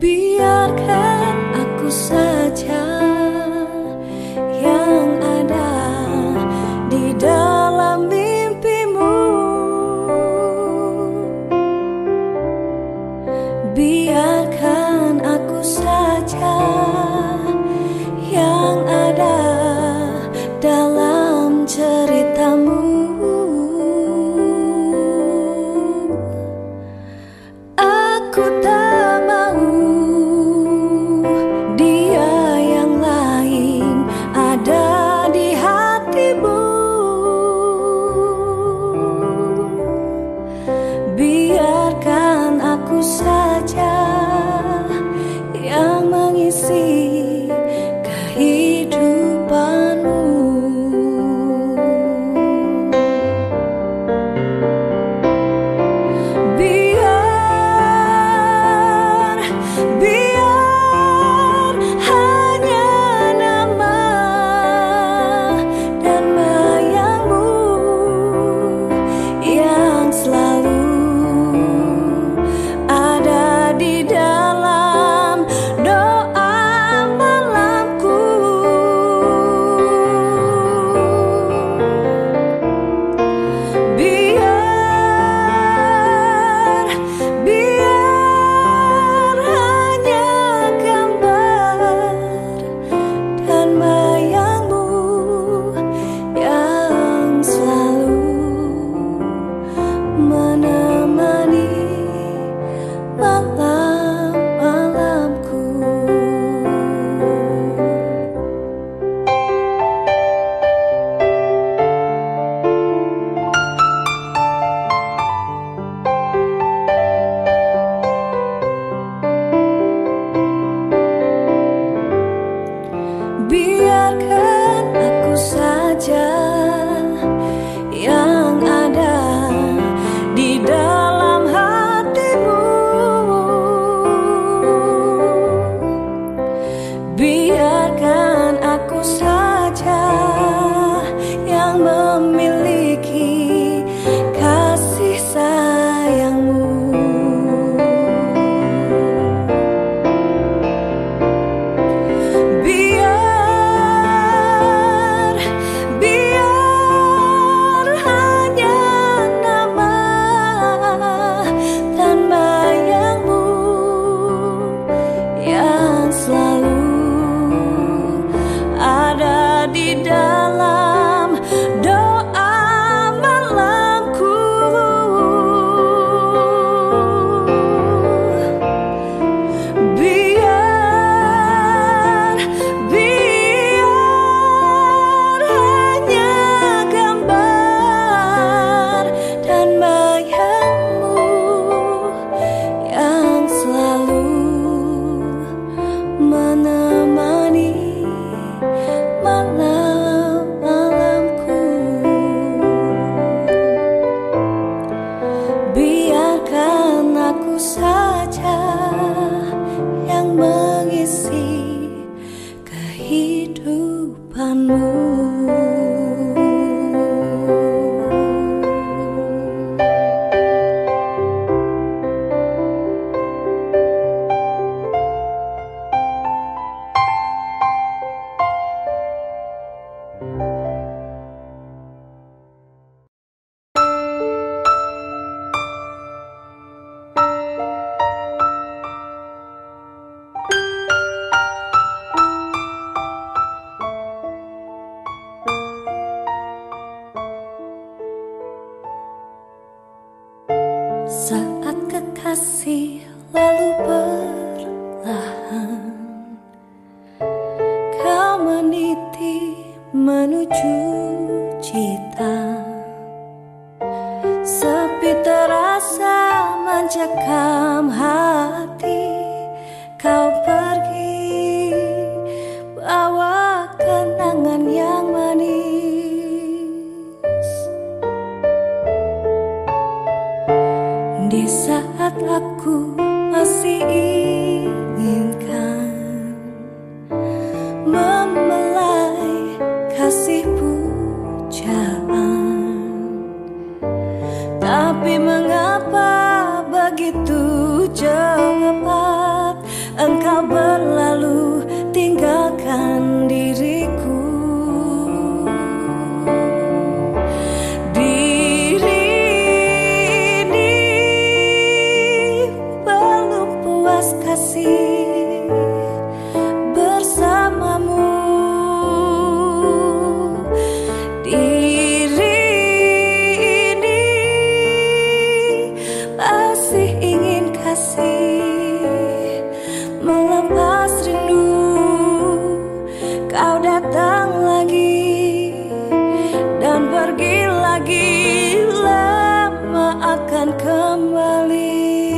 Biarkan aku saja yang ada di dalam mimpimu. Biarkan aku saja yang ada dalam ceritamu. Aku tak mau dia yang lain ada di hatimu. Biarkan aku saja yang mengisi kehidupanmu. Biar hanya nama dan bayangmu yang selalu ada di dalam doa malamku. Biar hanya gambar dan bayangmu yang selalu menemani malam-malamku. Biarkan aku saja yang ada di dalam hatimu. Biarkan aku saja yang memiliki kasih sayangmu. Biar hanya nama dan bayangmu yang selalu ada di dalam doa malamku. Biar hanya gambar dan bayangmu yang selalu menemani malam-malamku. Biarkan aku saja yang mengisi kehidupanmu. Saat kekasih lalu perlahan kau meniti menuju cita, sepi terasa mencekam hati. Kau pergi bawa kenangan yang manis. Di saat aku masih inginkan membelai kasihmu, kasih bersamamu. Diri ini masih ingin kasih, melepas rindu. Kau datang lagi dan pergi lagi, lama akan kembali.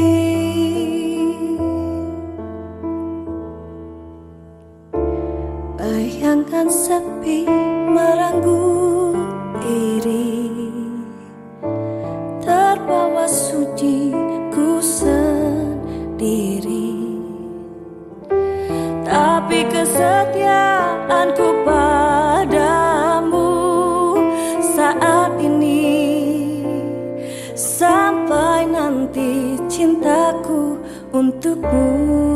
Bayangkan sepi meranggut iri, terbawa sunyi ku sendiri. Tapi kesetiaanku padamu saat ini, sampai nanti cintaku untukmu.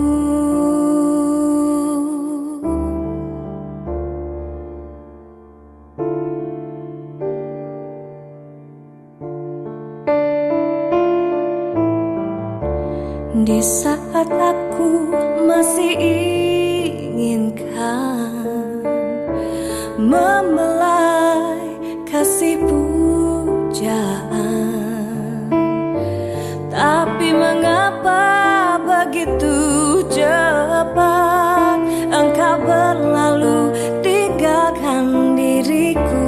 Di saat aku masih inginkan membelai kasih pujaan, tapi mengapa begitu cepat engkau berlalu tinggalkan diriku.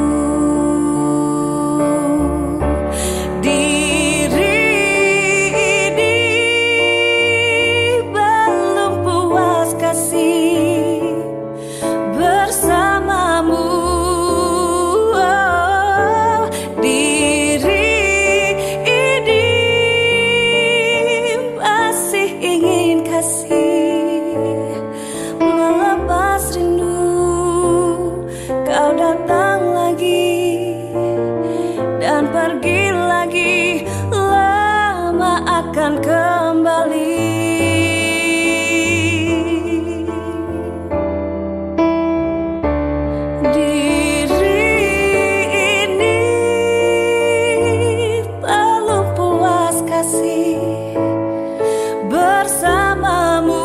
Datang lagi dan pergi lagi, lama akan kembali. Diri ini belum puas kasih bersamamu.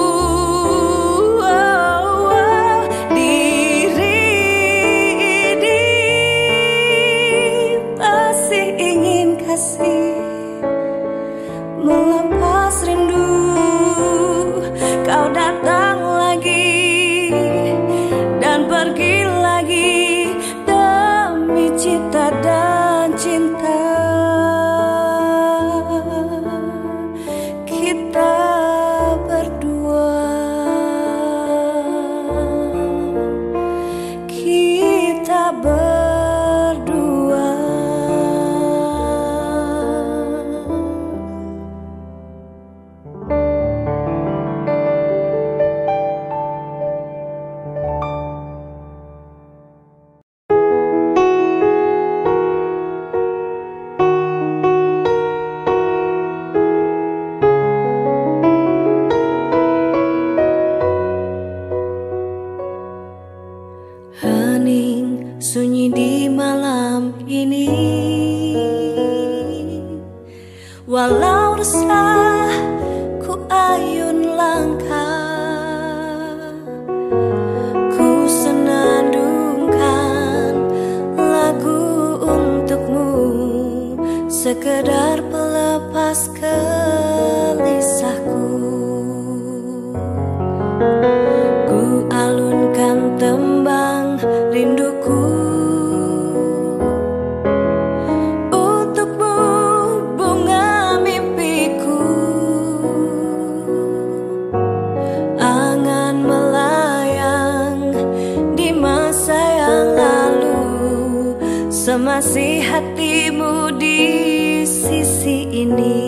Melepas rindu, kau datang lagi dan pergi lagi, demi cita dan cinta kita berdua. Kita berdua. Hening sunyi di malam ini, walau resah ku ayun langkah, ku senandungkan lagu untukmu, sekedar pelepas gelisahku. Ku alunkan tembang rinduku untukmu, bunga mimpiku. Angan melayang di masa yang lalu, semasih hatimu di sisi ini.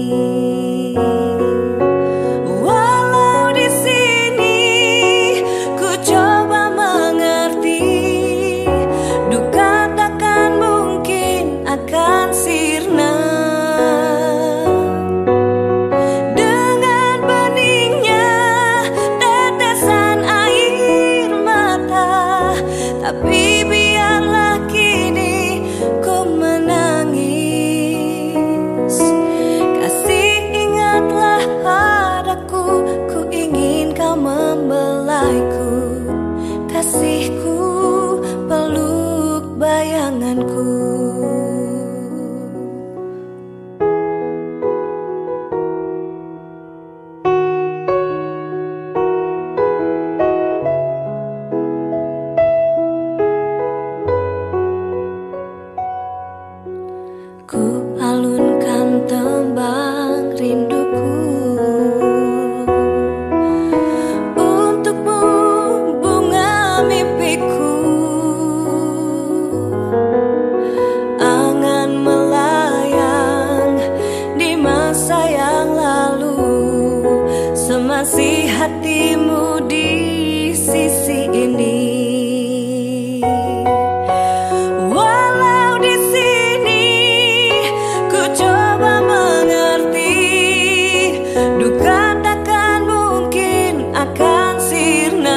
Tapi biarlah kini ku menangis, kasih Masih hatimu di sisi ini. Walau di sini ku coba mengerti, duka takkan mungkin akan sirna.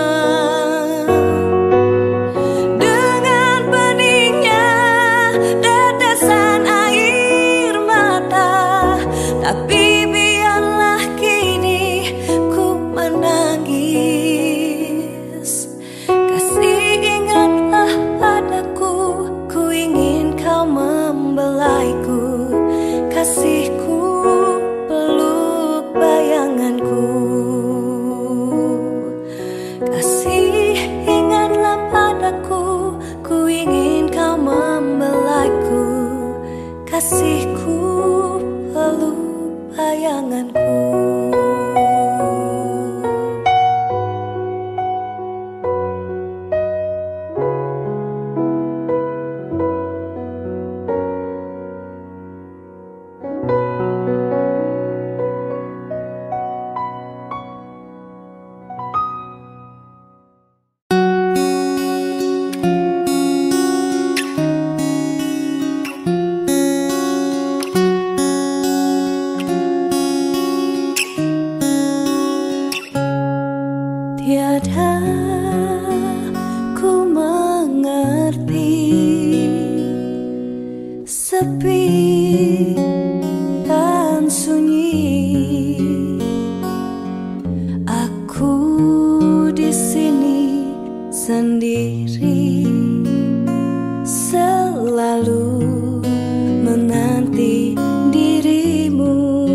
Dengan beningnya tetesan air mata, tapi kasihku peluk bayanganku. Kasih ingatlah padaku, ku ingin kau membelaiku. Kasihku peluk bayanganku. Tiada ku mengerti sepi dan sunyi. Aku di sini sendiri, selalu menanti dirimu.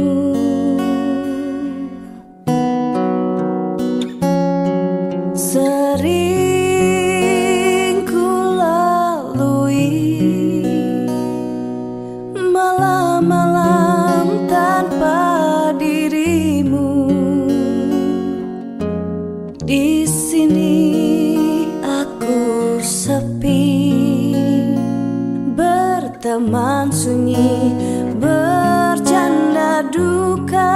Sering ku lalui malam-malam tanpa dirimu. Di sini aku sepi, berteman sunyi, bercanda duka.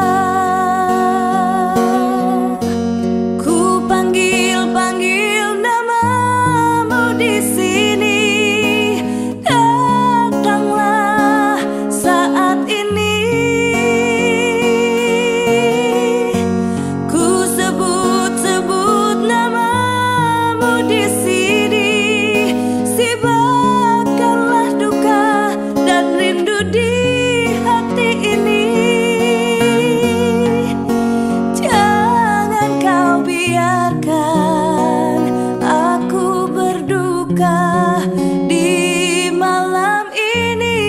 Di malam ini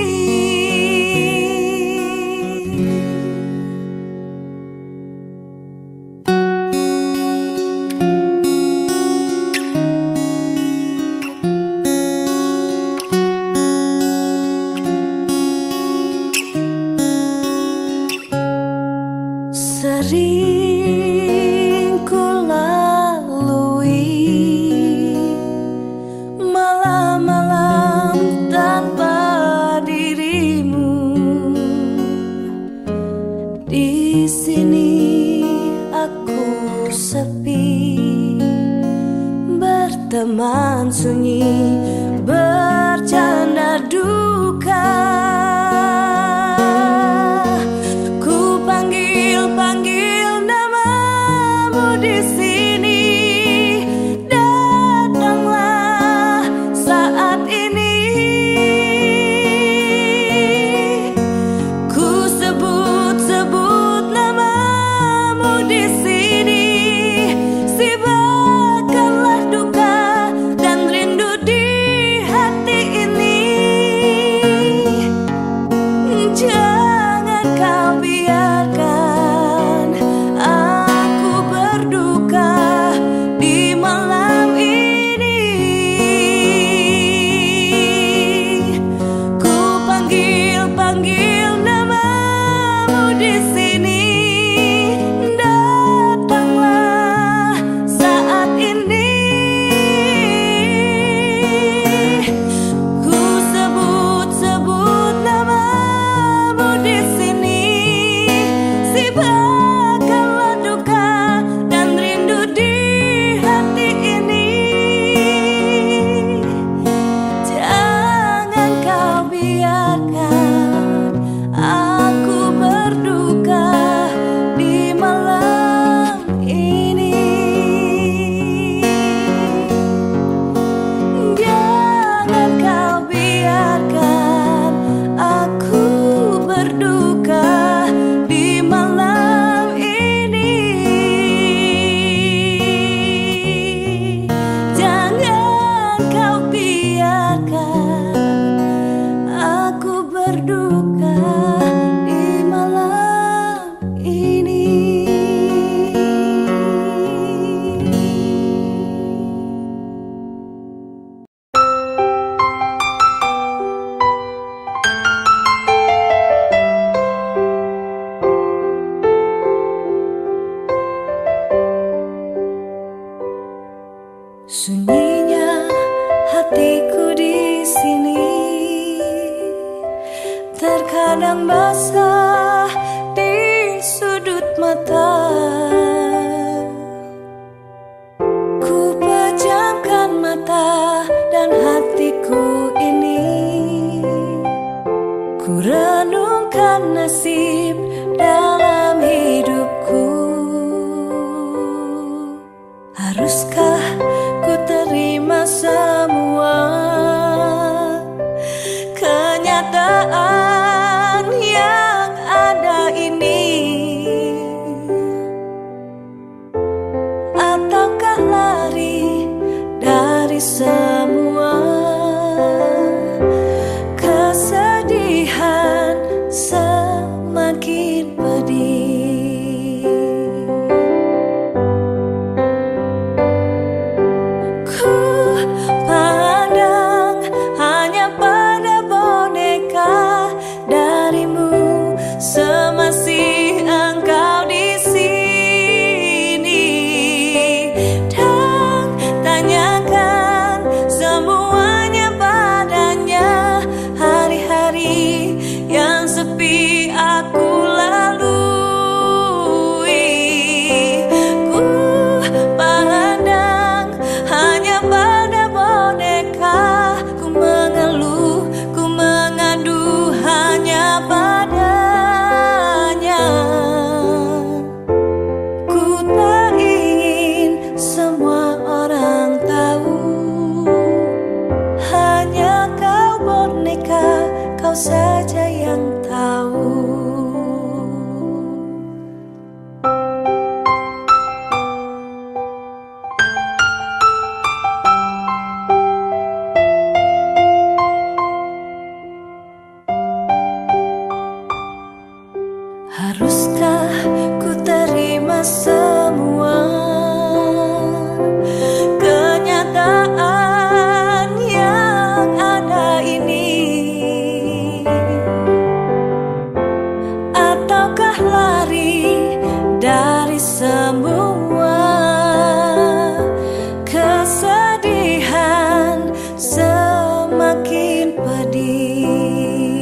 sering ku lalui malam-malam tanpa dirimu. Di sini aku sepi, berteman sunyi, bercanda duka. Ku panggil-panggil namamu di sini. Datanglah saat ini. Ku sebut-sebut namamu di sini. Sibakanlah duka dan rindu di hati ini. Sunyinya hatiku di sini, terkadang basah di sudut mata. Ku pejamkan mata dan hatiku ini, ku renungkan nasib dalam hidupku. Haruskah ku terima semua kenyataan yang ada ini, ataukah lari dari semua kesedihan semakin pedih. Semasih engkau di sini, dan tanyakan semuanya padanya. Hari-hari yang sepi aku lalui, ku pandang hanya pada boneka. Ku mengeluh, ku mengadu hanya pada. Kau saja yang tahu. Haruskah ku terima semua kenyataan yang ada ini, ataukah lari dari semua kesedihan semakin pedih.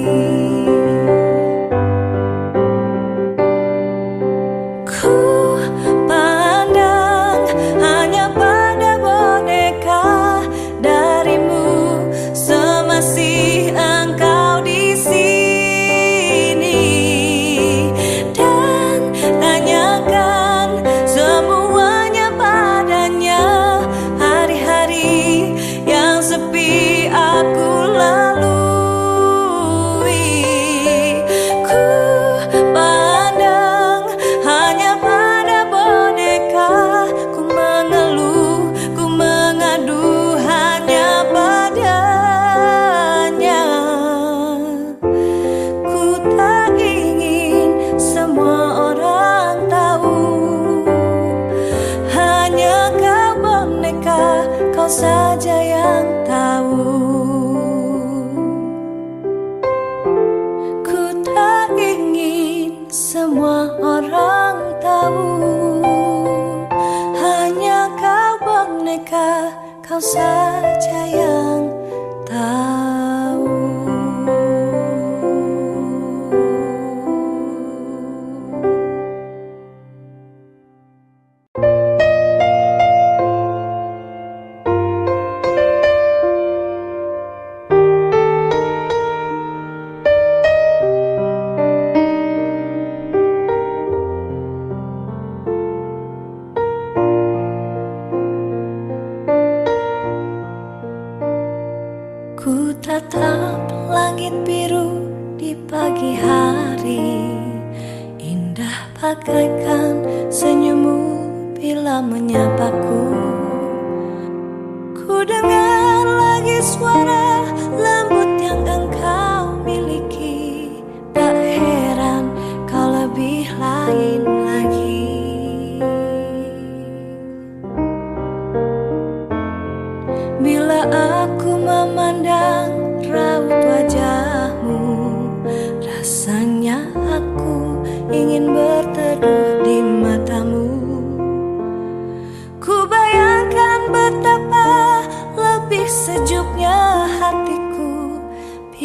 Ku pandang hanya pada boneka darimu, semasih engkau di sini, dan tanyakan semuanya padanya. Hari-hari yang sepi aku lalui, ku pandang hanya pada boneka. Ku mengeluh, ku mengadu hanya padanya. Ku tak ingin semua orang tahu, hanya kau boneka, kau saja yang tahu. Ku tak ingin semua orang tahu, hanya kau boneka, kau saja yang tahu. Ku tatap langit biru di pagi hari, indah bagaikan senyummu bila menyapaku. Ku dengar lagi suara lembut yang engkau miliki, tak heran kau lebih lain lagi. Bila aku memandang raut wajahmu, rasanya aku ingin berteduh di matamu. Ku bayangkan betapa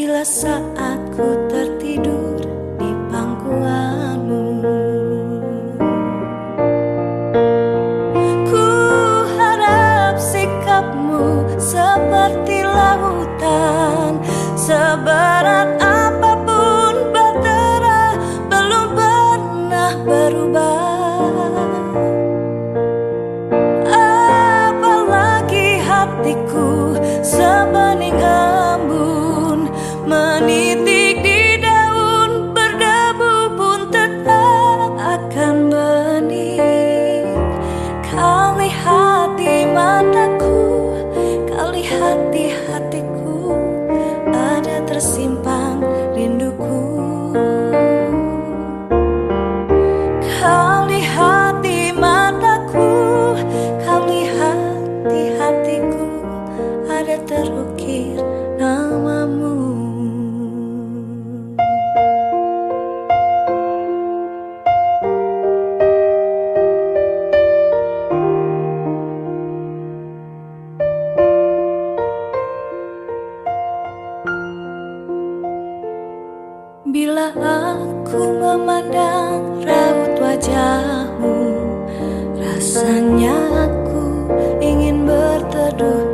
Bila saat ku tertidur di pangkuanmu, ku harap sikapmu seperti lautan, seberat apapun batera belum pernah berubah. Apalagi hatiku sebening embun, menitik di daun, berdebu pun tetap akan bening. Kau lihat di mataku, kau lihat di hatiku, ada tersimpan rinduku. Kau lihat di mataku, kau lihat di hatiku, ada terukir namamu. Bila aku memandang raut wajahmu, rasanya aku ingin berteduh